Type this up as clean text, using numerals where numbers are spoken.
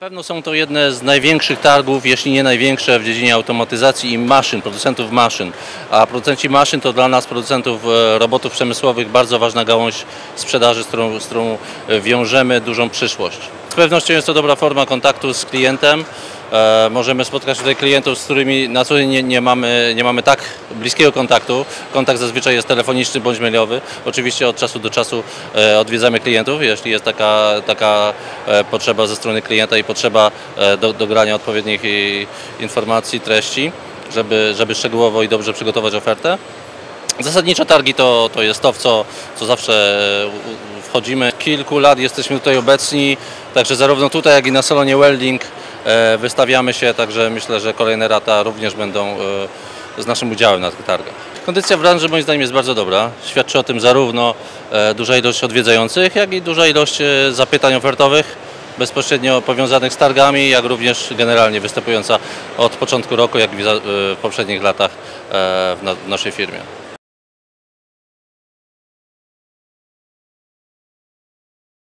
Na pewno są to jedne z największych targów, jeśli nie największe w dziedzinie automatyzacji i maszyn, producentów maszyn. A producenci maszyn to dla nas, producentów robotów przemysłowych, bardzo ważna gałąź sprzedaży, z którą wiążemy dużą przyszłość. Z pewnością jest to dobra forma kontaktu z klientem. Możemy spotkać tutaj klientów, z którymi na co dzień nie mamy tak bliskiego kontaktu. Kontakt zazwyczaj jest telefoniczny bądź mailowy. Oczywiście od czasu do czasu odwiedzamy klientów, jeśli jest taka potrzeba ze strony klienta i potrzeba dogrania odpowiednich informacji, treści, żeby szczegółowo i dobrze przygotować ofertę. Zasadniczo targi to jest to, w co zawsze wchodzimy. Kilku lat jesteśmy tutaj obecni, także zarówno tutaj, jak i na salonie Welding wystawiamy się, także myślę, że kolejne lata również będą z naszym udziałem na tych targach. Kondycja branży moim zdaniem jest bardzo dobra. Świadczy o tym zarówno duża ilość odwiedzających, jak i duża ilość zapytań ofertowych bezpośrednio powiązanych z targami, jak również generalnie występująca od początku roku, jak i w poprzednich latach w naszej firmie.